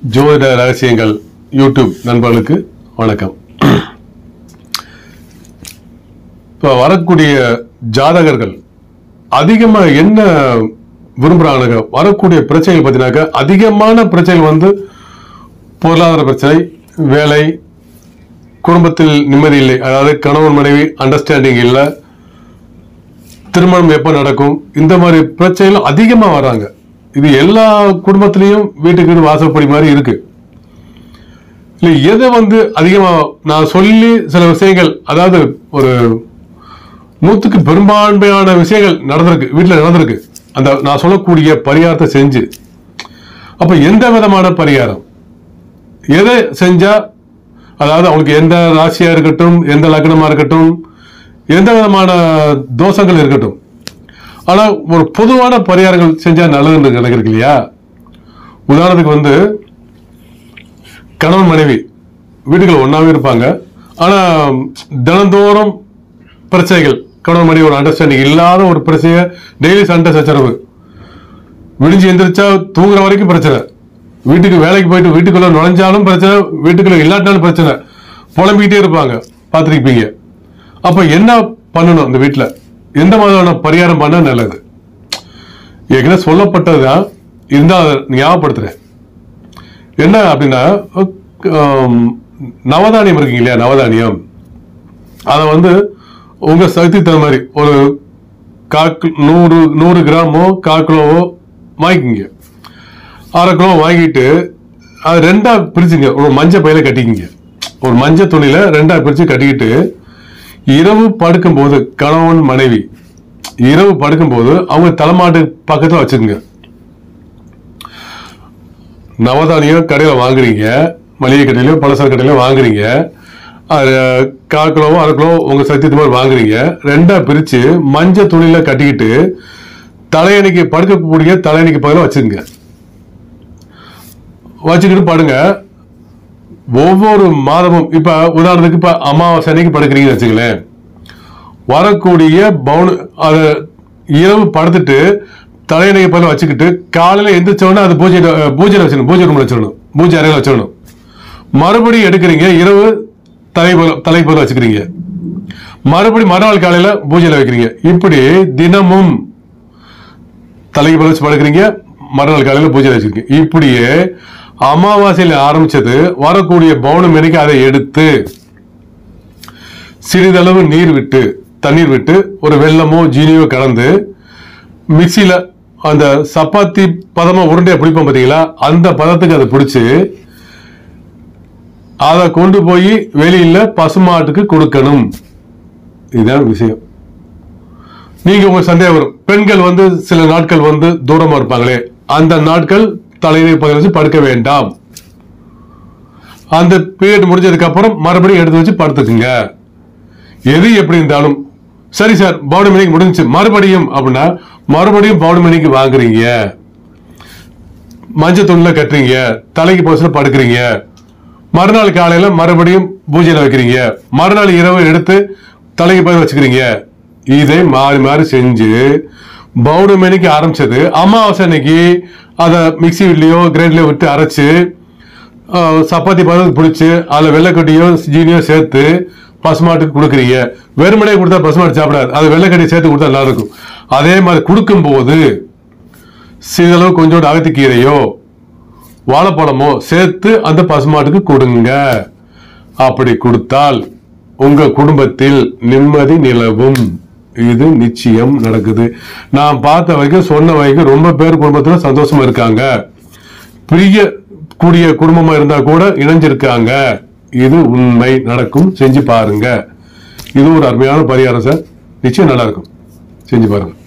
ஜோதிட ரகசியங்கள் யூடியூப் நண்பர்களுக்கு வணக்கம். இப்போ வரக்கூடிய ஜாதகர்கள் அதிகமாக என்ன விரும்புகிறாங்க, வரக்கூடிய பிரச்சனைகள் பார்த்தீங்கன்னாக்கா அதிகமான பிரச்சனைகள் பொருளாதார பிரச்சனை, வேலை, குடும்பத்தில் நிம்மதி இல்லை, அதாவது கணவன் மனைவி அண்டர்ஸ்டாண்டிங் இல்லை, திருமணம் எப்போ நடக்கும், இந்த மாதிரி பிரச்சனைகள் அதிகமாக வராங்க. இது எல்லா குடும்பத்திலையும் வீட்டுக்கு வீடு வாசப்படி மாதிரி இருக்கு. இல்லை எதை அதிகமாக நான் சொல்லி சில விஷயங்கள், அதாவது ஒரு 100க்கு பெரும்பான்மையான விஷயங்கள் நடந்திருக்கு, வீட்டில் நடந்திருக்கு. அந்த நான் சொல்லக்கூடிய பரிகாரத்தை செஞ்சு, அப்போ எந்த விதமான பரிகாரம் எதை செஞ்சா, அதாவது அவங்களுக்கு எந்த ராசியா இருக்கட்டும், எந்த லக்னமா இருக்கட்டும், எந்த விதமான தோஷங்கள் இருக்கட்டும், ஆனா ஒரு பொதுவான பரிகாரங்கள் செஞ்சா நல்லதுன்னு நினைக்கிறீங்க இல்லையா? உதாரணத்துக்கு கணவன் மனைவி வீடுகள் ஒன்னாவே இருப்பாங்க, ஆனா தினந்தோறும் பிரச்சனைகள், கணவன் மனைவி ஒரு அண்டர்ஸ்டாண்டிங் இல்லாத ஒரு பிரச்சனையை டெய்லி சண்டை சச்சரவு, விடிஞ்சு எந்திரிச்சா தூங்குற வரைக்கும் பிரச்சனை, வீட்டுக்கு வேலைக்கு போயிட்டு வீட்டுக்குள்ள நுழைஞ்சாலும் பிரச்சனை, வீட்டுக்குள்ள இல்லாட்டாலும் பிரச்சனை, புலம்பிக்கிட்டே இருப்பாங்க, பார்த்துருப்பீங்க. அப்ப என்ன பண்ணணும்? இந்த வீட்டுல எந்த மாதிரியான பரிகாரம் பண்ண நல்லது? ஏற்கனவே சொல்லப்பட்டதுதான், இருந்தால் ஞாபகப்படுத்துறேன். என்ன அப்படின்னா, நவதானியம் இருக்கீங்க இல்லையா, நவதானியம், அதை உங்க சக்தி தகுந்த மாதிரி ஒரு 100 கிராமோ 1/4 கிலோவோ வாங்கிக்கிங்க. 1/2 கிலோ வாங்கிட்டு அது 2ஆ பிரிச்சுங்க, ஒரு மஞ்சள் பையில கட்டிக்கிங்க. ஒரு மஞ்சள் துணியில 2ஆ பிரிச்சு கட்டிக்கிட்டு இரவு படுக்கும் போது, கணவன் மனைவி இரவு படுக்கும் போது அவங்க தலைமாட்டு பக்கத்துல வச்சுக்கோங்க. நவதானியம் கடையில வாங்குறீங்க, மளிகை கடையிலயோ பலசர கடையிலயோ வாங்குறீங்க, 1/4 கிலோவோ 1/2 கிலோ உங்க சக்தி மாதிரி வாங்குறீங்க. 2ஆ பிரிச்சு மஞ்சள் துணியில கட்டிக்கிட்டு தலையணைக்கு படுக்கக்கூடிய தலையணைக்கு பக்கத்துல வச்சுக்கோங்க. வச்சுக்கிட்டு படுங்க. ஒவ்வொரு மாதமும், இப்ப உதாரணத்துக்கு இப்ப அமாவாசை அன்னைக்கு படுக்கிறீங்கன்னு வச்சுங்களேன், வரக்கூடிய அதை இரவு படுத்துட்டு தலையணையை போல வச்சுக்கிட்டு காலையில எந்திரிச்சோன்னா அது பூஜையில வச்சிடணும், பூஜை ரூம்ல வச்சிடணும், பூஜை அறையில வச்சிடணும். மறுபடியும் எடுக்கிறீங்க, இரவு தலை போல வச்சுக்கிறீங்க, மறுபடியும் மறுநாள் காலையில பூஜையில வைக்கிறீங்க. இப்படி தினமும் தலைக்கு போல வச்சு படுக்கிறீங்க, மறுநாள் காலையில பூஜையில வச்சிருக்கீங்க. இப்படியே அமாவாசையில ஆரம்பிச்சது வரக்கூடிய பௌர்ணமிக்கு அதை எடுத்து சிறிதளவு தண்ணீர் விட்டு ஒரு வெல்லமோ ஜீனியோ கலந்து மிக்சியில அந்த சப்பாத்தி பதமா உருண்டையை பிடிப்போம் பார்த்தீங்களா, அந்த பதத்துக்கு அதை பிடிச்சு அதை கொண்டு போய் வெளியில பசுமாட்டுக்கு கொடுக்கணும். இதுதான் விஷயம். நீங்க உங்க சந்தேகம் வரும், பெண்கள் சில நாட்கள் தூரமா இருப்பாங்களே, அந்த நாட்கள் தலையை வச்சு படுக்க வேண்டாம். அந்த பீரியட் முடிஞ்சதுக்கு அப்புறம் மறுபடியும் எடுத்து வச்சு படுத்துக்குங்க. எது எப்படி இருந்தாலும் சரி சார், பௌர்ணமிக்கு முடிஞ்சு மறுபடியும் அப்படின்னா மறுபடியும் பௌர்ணமிக்கு வாங்குறீங்க, மஞ்சள் துணில கட்டுறீங்க, தலைக்கு போச்சு படுக்கிறீங்க, மறுநாள் காலையில மறுபடியும் பூஜையில வைக்கிறீங்க, மறுநாள் இரவு எடுத்து தலைக்கு போய் வச்சுக்கிறீங்க. இதை மாறி மாறி செஞ்சு பௌர்ணமிக்கு ஆரம்பிச்சது அமாவாசை அன்னைக்கு அதை மிக்சிலையோ கிரைண்டர்லயோ விட்டு அரைச்சு சப்பாத்தி பதத்துக்கு பிடிச்சி அதில் வெள்ளைக்கட்டியோ ஜீனியோ சேர்த்து பசுமாட்டுக்கு கொடுக்குறீங்க. வெறுமனே கொடுத்தா பசுமாட்டு சாப்பிடாது, அது வெள்ளைக்கட்டியை சேர்த்து கொடுத்தா நல்லா இருக்கும். அதே மாதிரி கொடுக்கும் போது சிறிதளவு கொஞ்சோண்டு அகத்திக்கீரையோ வாழைப்பழமோ சேர்த்து அந்த பசுமாட்டுக்கு கொடுங்க. அப்படி கொடுத்தால் உங்க குடும்பத்தில் நிம்மதி நிலவும். இது நிச்சயம் நடக்குது. நான் பார்த்த வரைக்கும், சொன்ன வரைக்கும் ரொம்ப பேர் குடும்பத்துல சந்தோஷமா இருக்காங்க, பிரிய கூடிய குடும்பமா இருந்தா கூட இணைஞ்சிருக்காங்க. இது உண்மை, நடக்கும். செஞ்சு பாருங்க. இது ஒரு அருமையான பரிகாரம் சார், நிச்சயம் நல்லா இருக்கும். செஞ்சு பாருங்க.